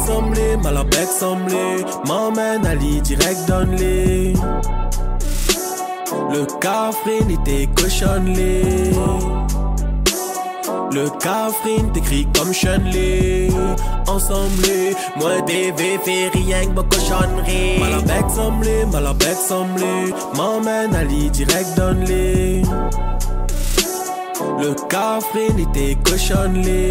Malabek semblé, m'emmène Ali direct donne-les. Le cafrine était cochonné. Le cafrine t'écrit comme chenlé. Ensemble, moi bébé fait rien que ma cochonnerie. Malabek semblé, m'emmène Ali direct donne-les. Le cafrine était cochonné.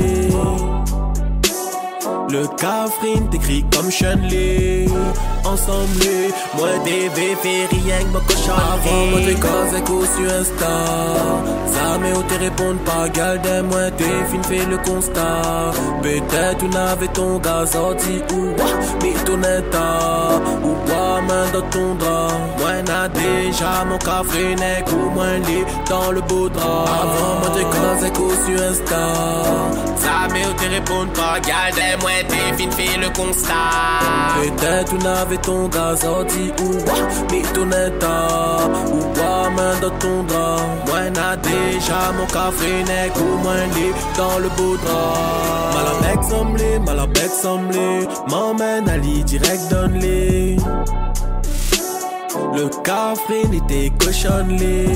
Le cafrine t'écrit comme chenlé. Ensemble, moi bébé fait rien que ma cochonnerie. Avant moi t'es causé coup sur Insta. Ça mais où te répondre pas, gardez moi t'es fin fait le constat. Peut-être tu n'avais ton gars sorti ou mais ton état. Ou bois main dans ton drap. Moi n'a déjà mon cafrine ou moins lit dans le beau drap. Avant moi t'es causé coup sur Insta. Ça mais où te répondre pas, gardez moi t'es fin fait le constat. Peut-être tu n'avais ton gaz sorti ou mais ton état. Ou bois main dans ton drap. Moi n'a déjà mon café ou moins lit dans le beau drap. Malabek semblé, m'emmène Ali direct donne-les. Le cafrine était cochonné.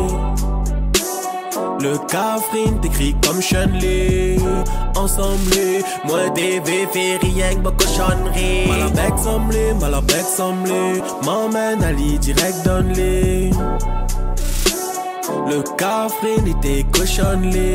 Le cafrine t'écrit comme chenlé. Ensemble, moi bébé fait rien que ma cochonnerie. Malabek semblé, m'emmène Ali direct donne-les. Le cafrine était cochonné.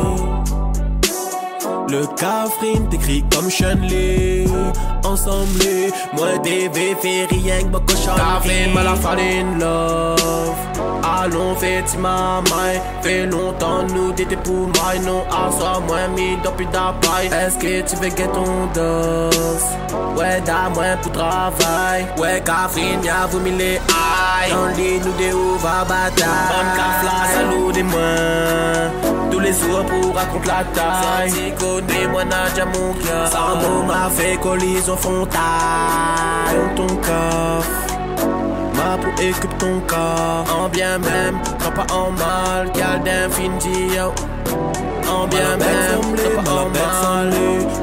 Le cafrine t'écrit comme chenlé. Ensemble, moi bébé fait rien que ma cochonnerie. Cafrine m'a la farine love. Allons fais ma main. Fait longtemps nous t'étais pour moi. Non à soi moins mis depuis ta paille. Est-ce que tu veux get ton dos? Ouais da moins pour travail. Ouais cafrine y'a vous mis les aïe. Dans le lit nous des ouvres bataille. Bonne cafla salut des mains. Tous les jours pour raconter la taille. Sorti connais moi n'a déjà mon cœur. Sans mot m'a fait collision frontale. Ton caf ma pour équipe ton cas. En bien même, quand pas en mal. Gal d'infinity yo. En bien même, quand pas en mal.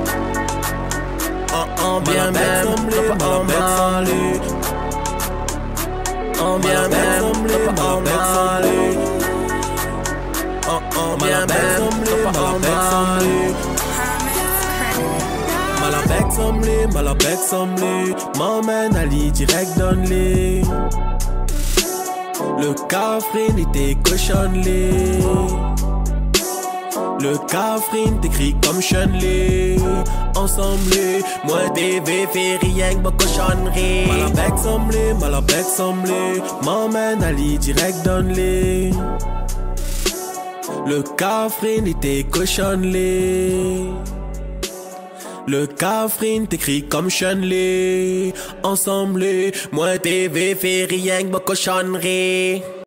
En bien même, quand pas en mal. En bien même, quand pas en mal. En bien même, quand pas en mal. Malabek semblé, m'emmène Ali direct donne-les. Le cafrine était cochonné. Le cafrine t'écrit comme chenlé. Ensemble, moi bébé fait rien que ma cochonnerie. Malabek semblé, m'emmène Ali direct donne-les. Le cafrine était cochonné. Le cafrine t'écrit comme chenlé. Ensemble, moi bébé fait rien que ma cochonnerie.